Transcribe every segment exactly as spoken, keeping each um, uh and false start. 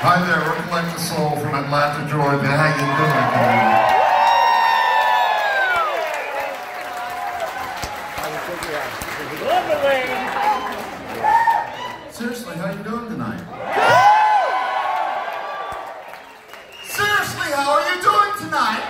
Hi there, we're Collective Soul from Atlanta, Georgia. How you doing tonight? Seriously, how you doing tonight? Seriously, how are you doing tonight?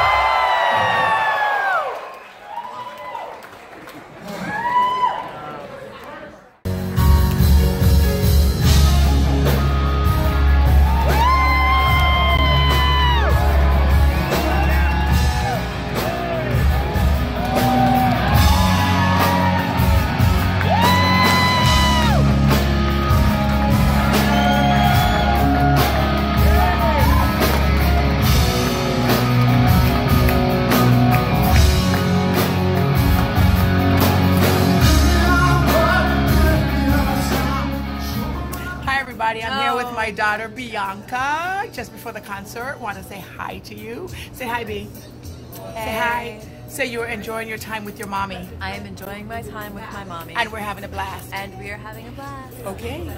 I'm here with my daughter Bianca. Just before the concert, want to say hi to you. Say hi, B. Hey. Say hi. Say you're enjoying your time with your mommy. I am enjoying my time with my mommy. And we're having a blast. And we are having a blast. Okay.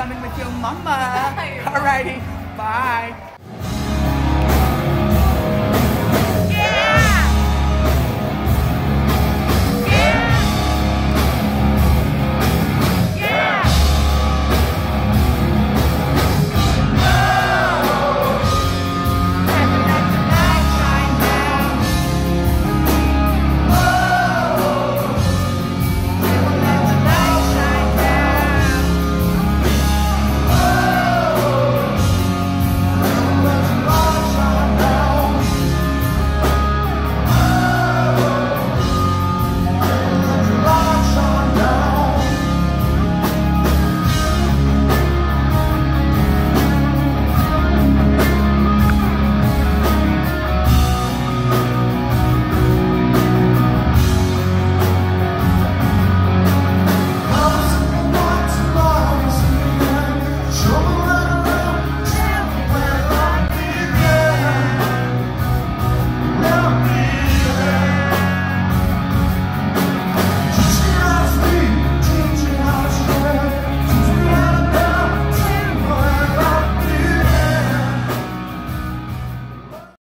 coming with your mama. Alrighty, bye.